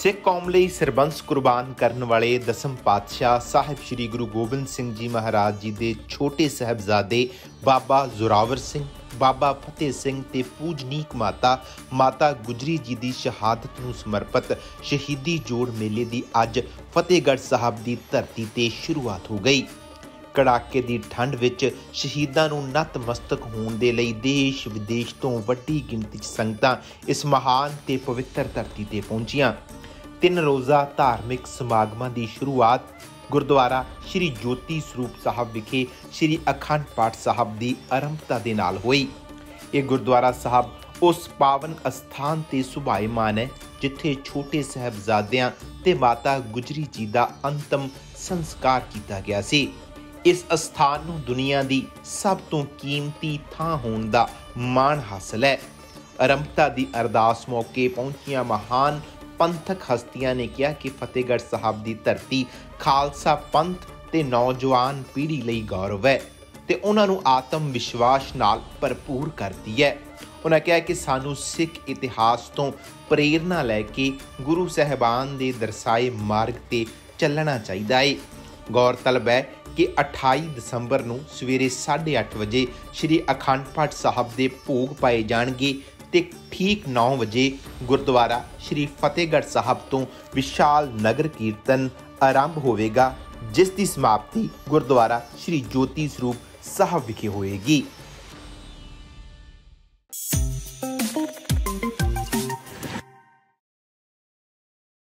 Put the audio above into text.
सिख कौम लई सरबंस कुर्बान करन वाले दसम पातशाह साहिब श्री गुरु गोबिंद सिंह जी महाराज जी दे छोटे साहबजादे बाबा जोरावर सिंह, बाबा फतेह सिंह ते पूजनीक माता गुजरी जी दी शहादत नूं समर्पित शहीदी जोड़ मेले दी अज फतेहगढ़ साहब दी धरती ते शुरुआत हो गई। कड़ाके दी ठंड विच शहीदां नूं नतमस्तक होण दे लई देश विदेश तो वड्डी गिणती संगतां इस महान ते पवित्र धरती ते पहुंचियां। 3 रोज़ा धार्मिक समागमां दी शुरुआत गुरुद्वारा श्री ज्योति स्वरूप साहब विखे श्री अखंड पाठ साहब दी आरंभता दे नाल होई। यह गुरुद्वारा साहब उस पावन अस्थान ते सुभाईमान है जिथे छोटे साहबजादियां ते माता गुजरी जी दा अंतिम संस्कार किया गया सी। इस अस्थान नूं दुनिया दी सब तो कीमती थां होण दा माण हासिल है। आरंभता दी अरदास मौके पहुंचियां महान पंथक हस्तियां ने कहा कि फतेहगढ़ साहब की धरती खालसा पंथ ते नौजवान पीढ़ी लई गौरव है ते उन्हां नूं आत्म विश्वास नाल भरपूर करती है। उन्होंने कहा कि सानू सिख इतिहास तो प्रेरणा लैके गुरु साहिबान दे दर्शाए मार्ग ते चलना चाहिए है। गौरतलब है कि 28 दसंबर नूं सवेरे 8:30 बजे श्री अखंड पाठ साहब दे भोग पाए जाणगे ते ठीक 9 बजे गुरुद्वारा श्री फतेहगढ़ साहब तो विशाल नगर कीर्तन आरंभ होवेगा, जिस दी समाप्ति गुरुद्वारा श्री ज्योति स्वरूप साहब विखे होएगी।